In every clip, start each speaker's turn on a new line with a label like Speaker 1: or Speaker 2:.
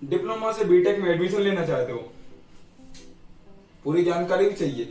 Speaker 1: Diploma से BTech में admission लेना चाहते हो, पूरी जानकारी भी चाहिए,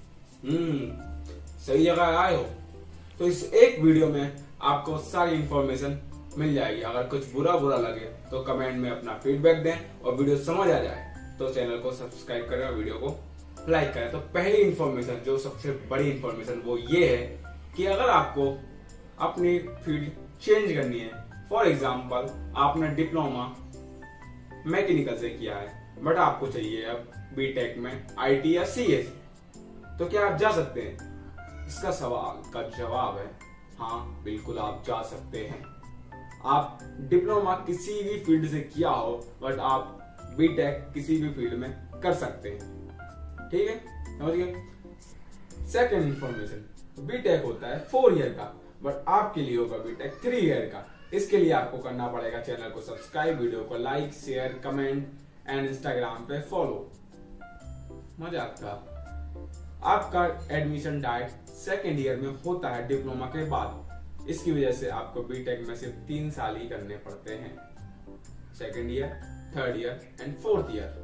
Speaker 1: सही जगह आए हो। तो इस एक वीडियो में आपको सारी इंफॉर्मेशन मिल जाएगी। अगर कुछ बुरा लगे तो कमेंट में अपना फीडबैक दें, और वीडियो समझ आ जाए तो चैनल को सब्सक्राइब करें और वीडियो को लाइक करें। तो पहली इंफॉर्मेशन, जो सबसे बड़ी इंफॉर्मेशन, वो ये है कि अगर आपको अपनी फील्ड चेंज करनी है, फॉर एग्जाम्पल आपने डिप्लोमा मैकेनिकल से किया है बट आपको चाहिए अब बीटेक में आईटी या सीएस, तो क्या आप जा सकते हैं? इसका सवाल का जवाब है हाँ, बिल्कुल आप जा सकते हैं। आप डिप्लोमा किसी भी फील्ड से किया हो बट आप बीटेक किसी भी फील्ड में कर सकते हैं, ठीक है, समझ गए। सेकेंड इंफॉर्मेशन, बीटेक होता है 4 ईयर का बट आपके लिए होगा बीटेक 3 ईयर का। इसके लिए आपको करना पड़ेगा चैनल को सब्सक्राइब, वीडियो को like, share, comment and Instagram पे फॉलो। मजाक था। आपका एडमिशन डायरेक्ट सेकेंड ईयर में होता है डिप्लोमा के बाद। इसकी वजह से आपको बीटेक में सिर्फ 3 साल ही करने पड़ते हैं, second year, third year and fourth year.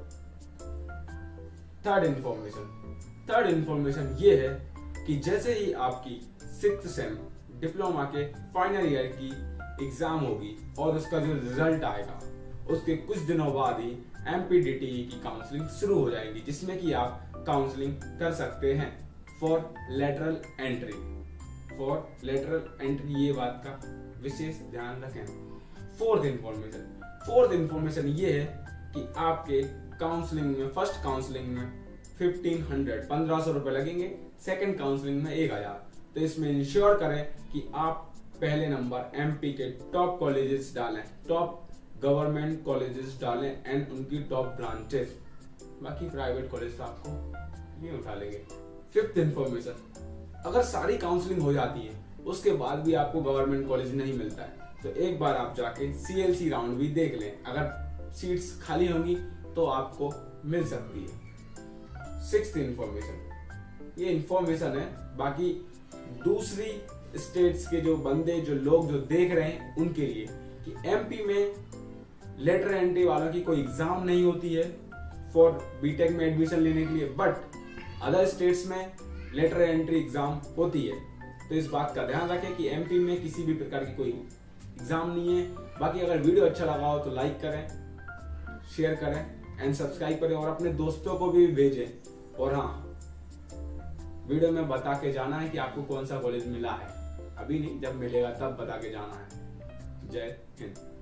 Speaker 1: Third information ये है कि जैसे ही आपकी 6th सेम डिप्लोमा के फाइनल ईयर की एग्जाम होगी और उसका जो रिजल्ट आएगा, उसके कुछ दिनों बाद ही एमपीडीटीई की काउंसलिंग शुरू हो जाएगी, जिसमें कि आप काउंसलिंग कर सकते हैं फॉर लेटरल एंट्री। ये बात का विशेष ध्यान रखें। फोर्थ इंफॉर्मेशन ये है कि आपके काउंसलिंग में, फर्स्ट काउंसलिंग में 1500 रुपए लगेंगे, सेकंड काउंसलिंग में 1000। तो इसमें इंश्योर करें कि आप पहले नंबर एमपी के टॉप कॉलेजेस डालें, टॉप गवर्नमेंट कॉलेजेस डालें एंड उनकी टॉप ब्रांचेस। बाकी प्राइवेट कॉलेज तो आपको नहीं उठा लेंगे। फिफ्थ इंफॉर्मेशन, अगर सारी काउंसलिंग हो जाती है उसके बाद भी आपको गवर्नमेंट कॉलेज नहीं मिलता है तो एक बार आप जाके सीएलसी राउंड भी देख लें, अगर सीट्स खाली होंगी तो आपको मिल सकती है। सिक्स्थ इंफॉर्मेशन, ये इंफॉर्मेशन है बाकी दूसरी स्टेट्स के जो बंदे, जो लोग जो देख रहे हैं उनके लिए, कि एमपी में लेटर एंट्री वालों की कोई एग्जाम नहीं होती है फॉर बीटेक में एडमिशन लेने के लिए, बट अदर स्टेट्स में लेटर एंट्री एग्जाम होती है। तो इस बात का ध्यान रखें कि एमपी में किसी भी प्रकार की कोई एग्जाम नहीं है। बाकी अगर वीडियो अच्छा लगा हो तो लाइक करें, शेयर करें एंड सब्सक्राइब करें और अपने दोस्तों को भी भेजें। और हाँ, वीडियो में बता के जाना है कि आपको कौन सा कॉलेज मिला है, अभी नहीं, जब मिलेगा तब बता के जाना है। जय हिंद।